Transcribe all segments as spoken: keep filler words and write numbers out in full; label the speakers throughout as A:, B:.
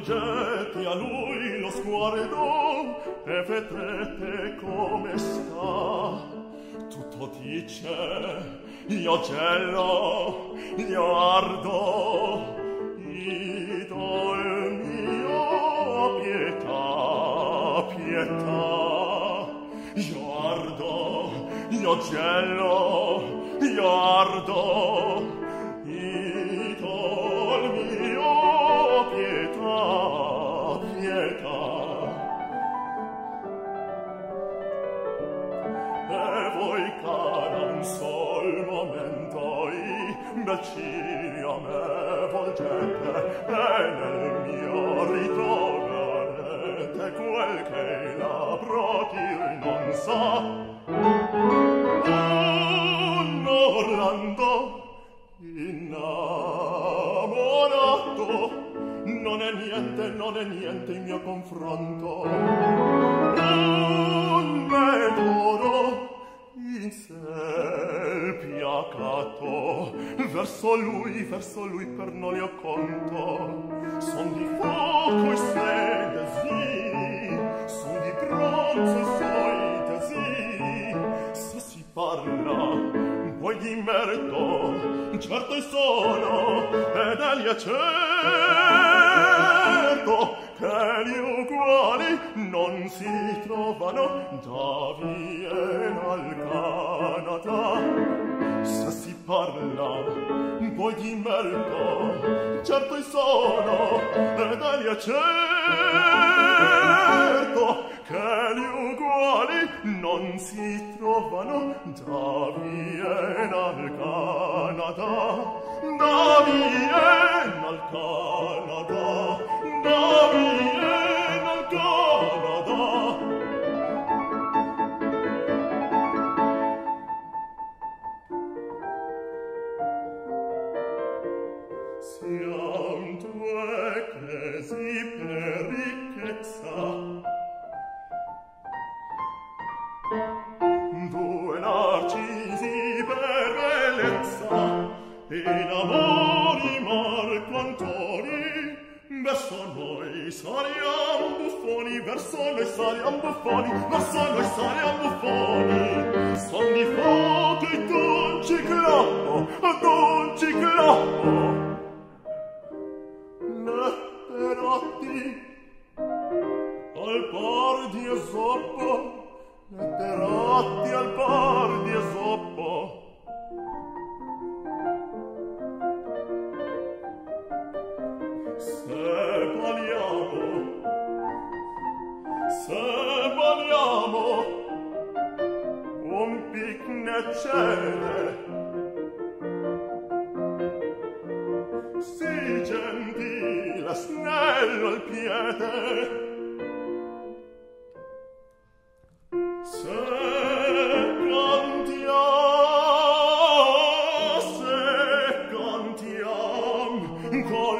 A: volgete a lui lo sguardo e vedrete come sta. Tutto dice, io gelo, io ardo, idol mio, pietà, pietà. Io ardo, io gelo, io ardo, idol mio, pietà, pietà. E voi, cara, un sol momento, i bel ciglio a me volgete, e nel mio ritroverete quel che il labbro dir non sa. Un Orlando innamorato, non è niente, non è niente il mio confronto. Un medoro in sé piacato, verso lui, verso lui per non io conto. Son di fuoco i suoi desiri, son di bronzo i suoi desiri. Se si parla poi di merito, certo sono, ed egli è certo, che gli uguali non si trovano da Viena al Canada. Se si parla poi di merito, certo sono, ed egli è certo, che gli uguali non si trovano da Viena al Canada. Da Viena al Canada, da Viena al Canada. Siam due chiesi per ricchezza, due narcisi per bellezza, in amori Marco Antoni. Verso noi saliam buffoni, verso noi saliam buffoni, verso noi saliam buffoni. Son di fuoco i dolci clappo, dolci clappo. Letterati al par di Esopo, letterati al par di Esopo. Se balliamo, se balliamo un picnecene, si gentile, snello il piede, se cantiam, se cantiam col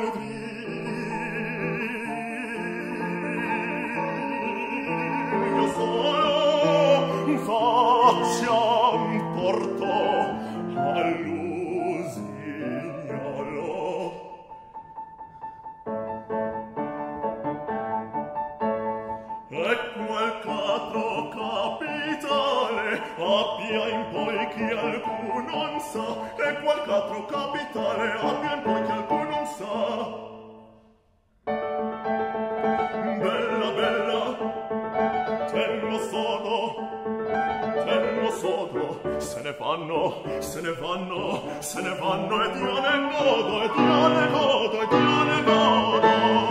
A: Dio solo facciam torto all'usignolo. E quel catro capitale abbia in poi chi alcun non sa, e quel catro capitale abbia in poi chi alcun non sa. Bella, bella, tenno sodo, tenno sodo, se ne vanno, se ne vanno, se ne vanno, e Dio ne godo, e Dio ne godo, e Dio ne godo.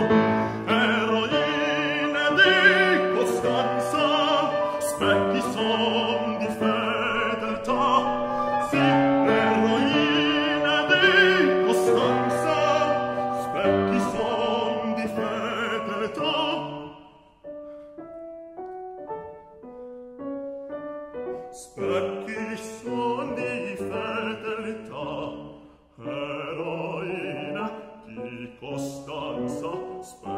A: Eroine di Costanza, specchi son di fedeltà, sì, eroine di Costanza, specchi son di fedeltà. Specchi son di fedeltà, eroina di Costanza, specchi